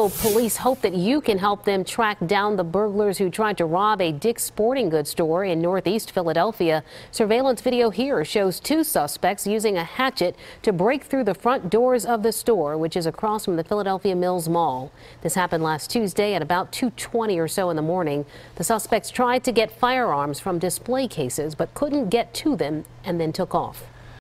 Police hope that you can help them track down the burglars who tried to rob a Dick's Sporting Goods store in Northeast Philadelphia. Surveillance video here shows two suspects using a hatchet to break through the front doors of the store, which is across from the Philadelphia Mills Mall. This happened last Tuesday at about 2:20 or so in the morning. The suspects tried to get firearms from display cases but couldn't get to them and then took off.